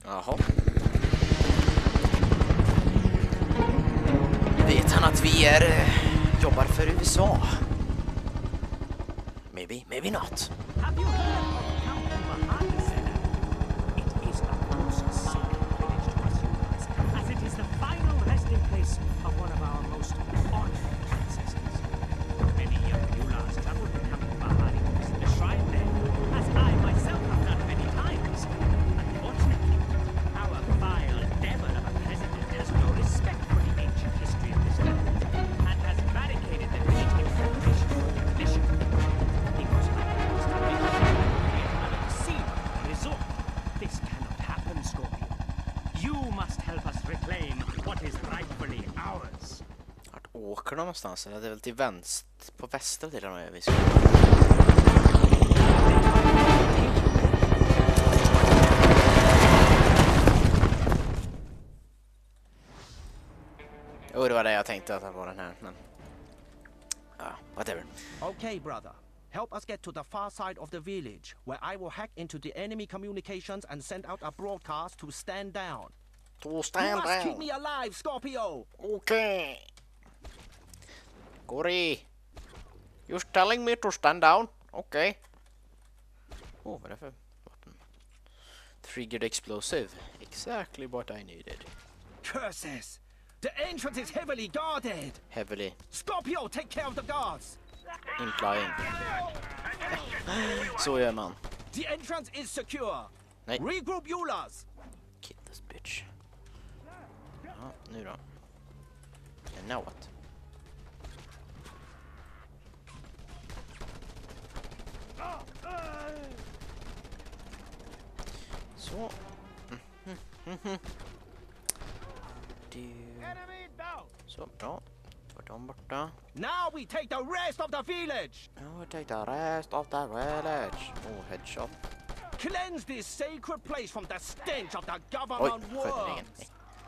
Jaha. Vet han att vi jobbar för USA? Maybe not. Have you heard of Captain Bahari said? It is the most sacred village to us humans, as it is the final resting place of one of our most honored ancestors. Many young Mullahs travel to Captain Bahari to visit the shrine there, as I myself have done many times. Unfortunately, our vile devil of a president has no respect for the ancient history of this land, and has barricaded the gate in preparation for demolition. This cannot happen, Scorpio. You must help us reclaim what is rightfully ours. Vart åker de någonstans? Eller det är väl till vänster, på västra delen av vi ska. Jo, det var det jag tänkte att det var den här, men whatever. Okay, brother. Help us get to the far side of the village, where I will hack into the enemy communications and send out a broadcast to stand down. To You stand must down. keep me alive, Scorpio! Okay. Corey. You're telling me to stand down? Okay. Oh, vad är det för vapen? Triggered explosive. Exactly what I needed. Curses! The entrance is heavily guarded! Heavily Scorpio, take care of the guards! implying. Så gör man. The entrance is secure! Nej. Regroup, Mullahs! Kill this bitch. Ja, nu då. And now what? Så. Så bra. Var de borta. Now we take the rest of the village! Now we take the rest of the village. Oh, headshot. Cleanse this sacred place from the stench of the Oj, government sköt den igen. worms!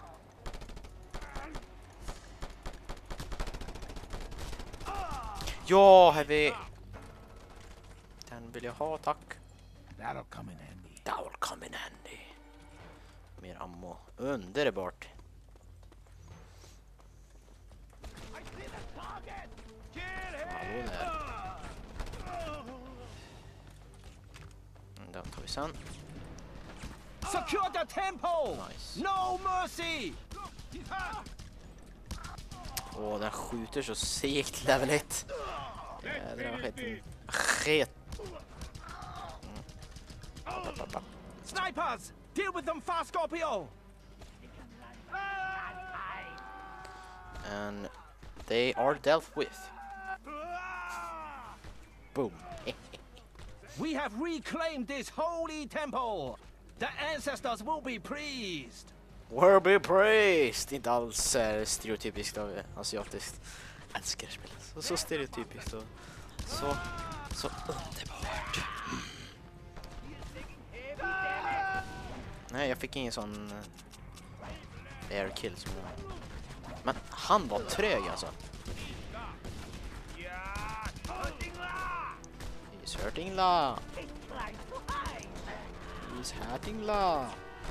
Ja, heavy. Den vill jag ha, tack. That'll come in handy. That will come in handy. Mer ammo. Underbart. Hallå där. Den tar vi sen. Secure the temple! Nice. No mercy! Åh, den skjuter så segt level 1. Jädrar vad skit. Snipers! Deal with them fast, Scorpio! And they are dealt with. Boom. We have reclaimed this holy temple! The ancestors will be pleased! Will be praised. Inte alls stereotypiskt av asiatiskt. Älskar spelet. Så stereotypiskt och så underbart. Nej, jag fick ingen sån air kill som jag. Men han var trög alltså. He's hurting la. He's hurting la.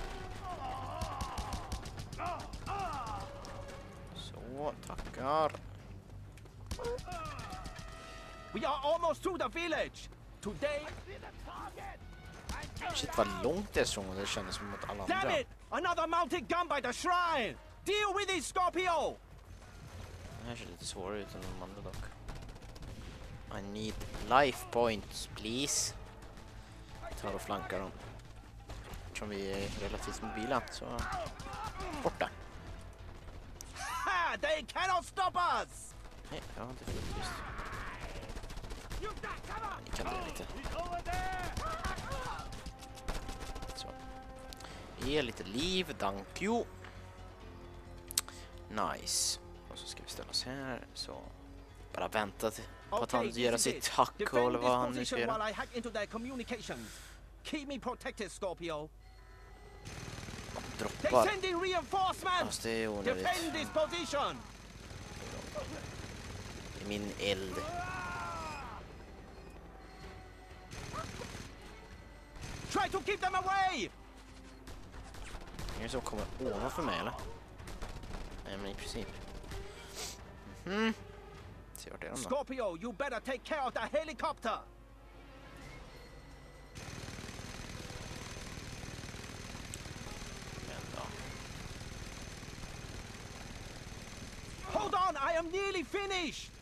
Så, tackar. We are almost through the village! Today... Shit, vad långt det är så det kändes som mot alla Damn andra. it! Another mounted gun by the shrine! Deal with it, Scorpio! Det här ser lite svårare ut än de andra dock. I need life points, please. Tar och flankar dem. Eftersom vi är relativt mobila, så borta. Ha! They cannot stop us! Nej, jag har inte fullt just. Ni kan det lite. Så. Ge lite liv, thank you. Nice. Och så ska vi ställa oss här, så. Bara vänta på att han gör sitt hack eller vad han nu ska göra. While I hack into their communications. Keep me protected, Scorpio. They Droppar. send in reinforcements! Fast det är onödigt. Defend this position! I min eld. Try to keep them away! Är det som kommer ovanför mig eller? Nej men i princip. Se vart är de då? Scorpio, you better take care of that helicopter! Vänta. Hold on, I am nearly finished!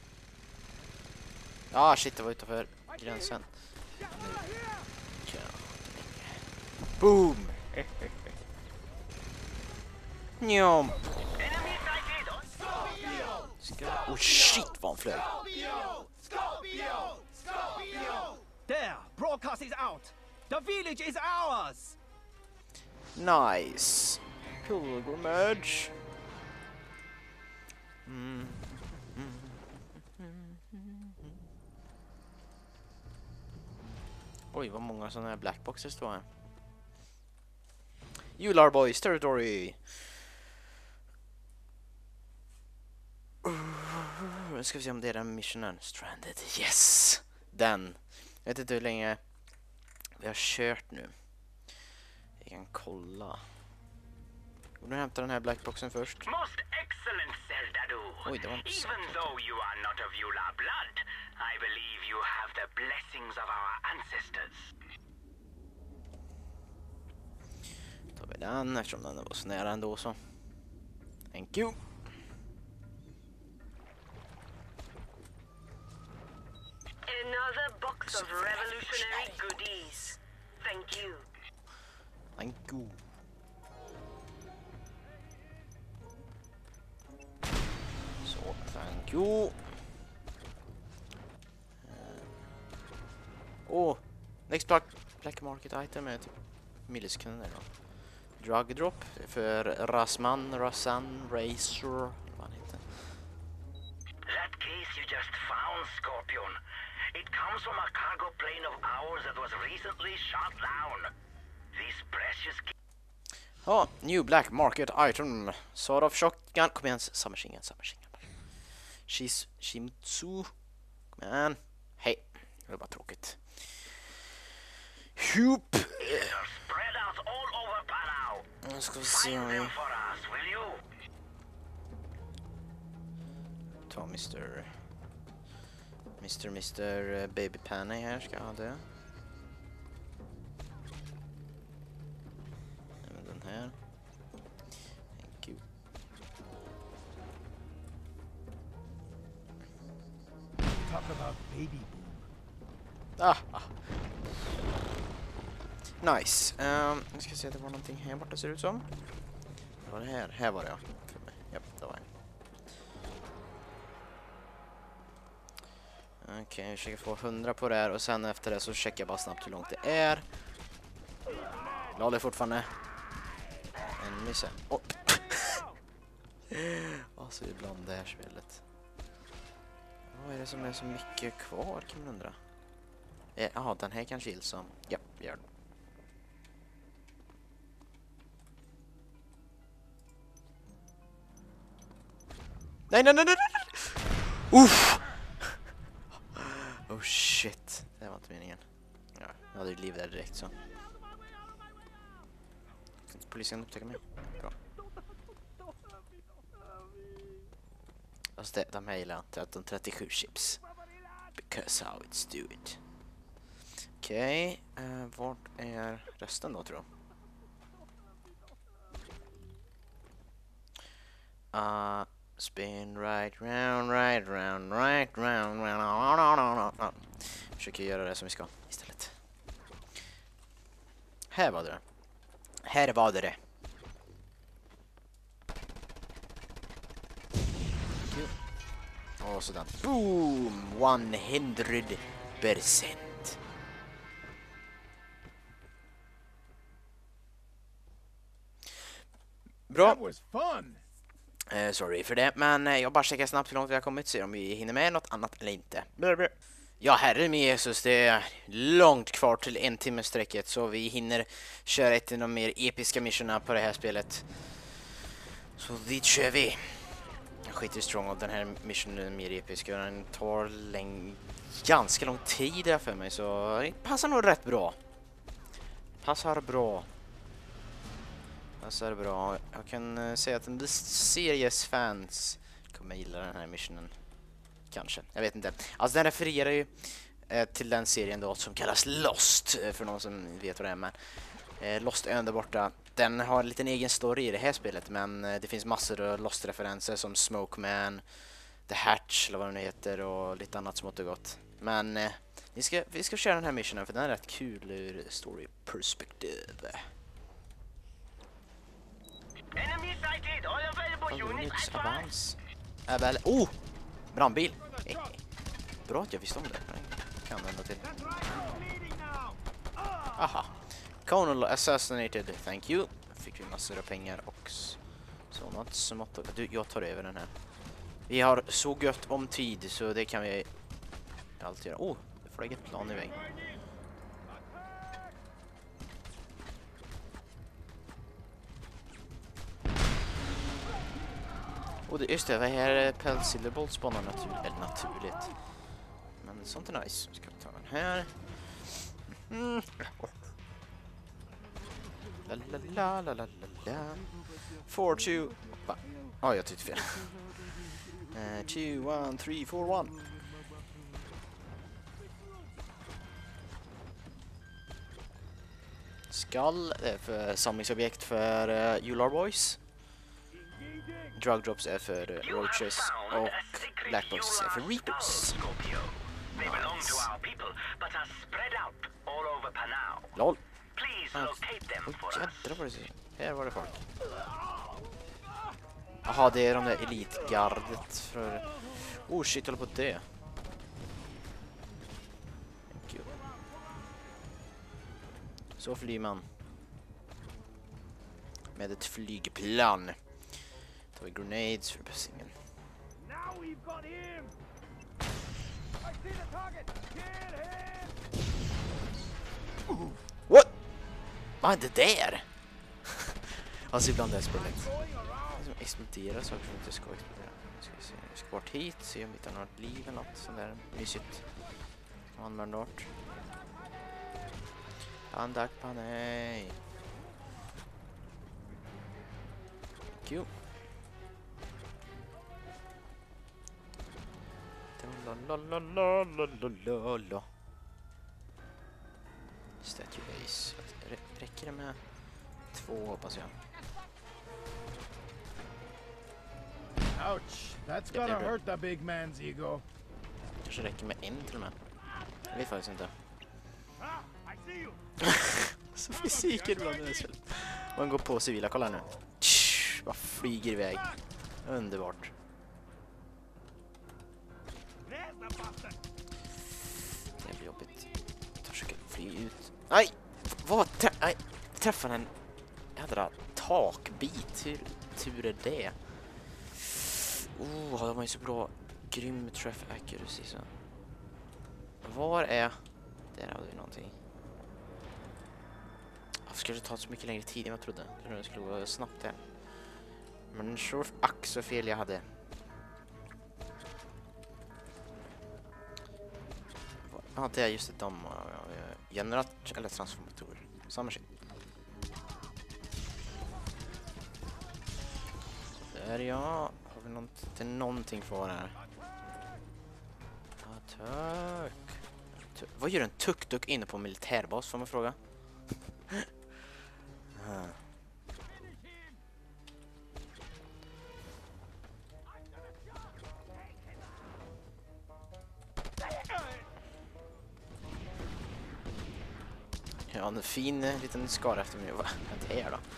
Ah shit, det var utanför gränsen. Boom! Njom! Oh shit vad han flög! There, broadcast is out! The village is ours! Nice! Pilgrimage! Oj, vad många sådana här blackboxes står här. Yular Boys territory! Nu ska vi se om det är den missionen. Stranded, yes! Den. Jag vet inte hur länge vi har kört nu. Vi kan kolla. Nu hämtar den här blackboxen först. Most excellent Zeldadu. Oj, det var inte så. Even though you are not of Yular blood, I believe you have the blessings of our ancestors. Då tar vi den eftersom den var så nära ändå så. Thank you. Another box of revolutionary goodies. Thank you. Thank you. Så, thank you. Next black market item är typ millisekunder då. Drug drop för Rasan, Racer, vad han heter. That case you just found, Scorpion. It comes from a cargo plane of ours that was recently shot down. These precious... Ja, new black market item. Sort of shotgun. Kom igen, Summersingen. Shimitsu. Kom igen. Hej. Det var bara tråkigt. Hoop. Spread out all over Palau. Nu ska vi se om Find vi them for us, will you? tar Mr. Baby Penny här. Ska jag ha det. Även den här. Thank you. Talk about baby boom. Nice. Nu ska se, det var någonting här borta ser det ut som. Det var det här. Här var det ja. Japp, det var det. Okej, jag försöker få 100 på det här och sen efter det så checkar jag bara snabbt hur långt det är. Låt det fortfarande. En misse. Oh. Alltså ibland det här spelet. Vad är det som är så mycket kvar kan man undra? Jaha, den här kanske gills som. Ja, gör den. Nej. Uff! Oh shit, det var inte meningen. Ja, jag hade ju liv där direkt så. Polisen upptäcker mig. Bra. Alltså de här gillar 1337 chips. Because how it's doing. Okej, vart är resten då tror jag? Spin right round. Försöker göra det som vi ska istället. Här var det. Och sådär. Boom! 100%. Bra. That was fun! Sorry för det, men jag bara checkar snabbt hur långt vi har kommit, se om vi hinner med något annat eller inte. Ja, herre min Jesus, det är långt kvar till 1 timme sträcket, så vi hinner köra ett av de mer episka missionerna på det här spelet. Så dit kör vi. Jag skiter i Stronghold, den här missionen är mer episk, den tar ganska lång tid där för mig, så det passar nog rätt bra. Alltså är det bra. Jag kan säga att en viss series fans kommer gilla den här missionen. Kanske, jag vet inte. Alltså den refererar ju till den serien då som kallas Lost, för någon som vet vad det är. Men Lost ön där borta, den har en liten egen story i det här spelet, men det finns massor av Lost-referenser som Smokeman, The Hatch eller vad den heter och lite annat smått och gott. Men vi ska köra den här missionen för den är rätt kul ur story-perspektiv. Enemy sighted. All available units advance. Väl, brandbil. Bra att jag visste om det. Kan ändå till. Aha. Colonel assassinated. Thank you. Fick vi massor av pengar och sånt smått. Du, jag tar över den här. Vi har så gött om tid så det kan vi alltid göra. Det flög ett plan iväg. Just det, vad här Pelsilverbolt spanar naturligt. Men sånt är nice. Ska vi ta den här. La la la la la. 4 2. Jag tyckte fel. 2 1 3 4 1. Skull är för samlingsobjekt för Ular Boys. Drug drops är för roaches och black boxes är för reapers. They belong to our people, but are spread out all over Panau. Lol. Please locate them for us. Jädrar vad det ser. Här var det folk. Jaha, det är de där elitgardet för... shit, jag håller på det. Thank you. Så flyger man. Med ett flygplan. Då har vi grenades för passingen. Now we've got him. I see the target. Get him. What? Vad är det där? Alltså ibland är det spelet som exploderar saker som inte ska explodera. Vi ska bort hit, se om vi hittar något liv eller något sånt där mysigt. Kan man använda bort. Andakpa, nej. Thank you. La. Statue base. Räcker det med 2 hoppas jag. Ouch, that's gonna hurt the big man's ego. Kanske räcker med 1 till och med. Jag vet faktiskt inte. Så fysiken ibland är det så. Man går på civila, kolla nu. Bara flyger iväg. Underbart. Det blir jobbigt. Jag försöker flyga ut. Nej! Vad? Nej! Träffade en jädra takbit. Hur tur är det? De har ju så bra grym träff accuracy så. Var är... Där hade vi någonting. Varför skulle det ta så mycket längre tid än jag trodde? Jag trodde det skulle gå snabbt där. Men så fel jag hade. Ja, det är just ett dom. Generator eller transformator. Samma shit. Så där ja. Har vi någonting kvar här? Ja, vad gör en tuk-tuk inne på militärbas, får man fråga? Ja, en fin liten skara efter mig. Vad är det här då?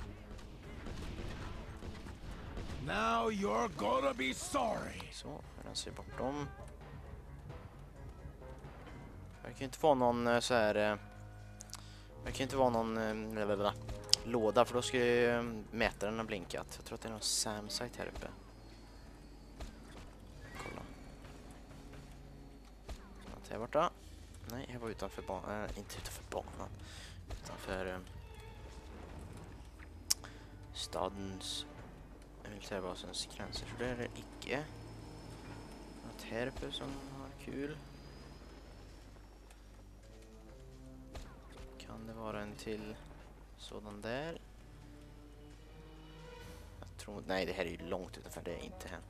Now you're gonna be sorry. Så, jag ser bort dem. Det kan ju inte vara någon så här... Det kan ju inte vara någon låda, för då ska ju mätaren ha blinkat. Jag tror att det är någon SAM-site här uppe. Kolla. Något här borta. Nej, jag var utanför banan. Inte utanför banan. Utanför stadens militärbasens gränser. Så det är det icke. Något här uppe som har kul. Kan det vara en till sådan där? tror, nej, det här är ju långt utanför, det är inte här.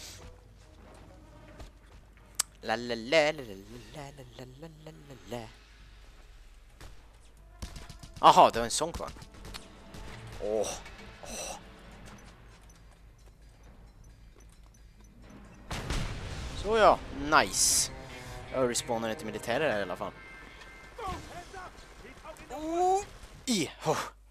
La la la la la la la la la la. Aha, det var en sång kvar. Åh. Så ja, nice. Jag respawnar inte militärer här i alla fall.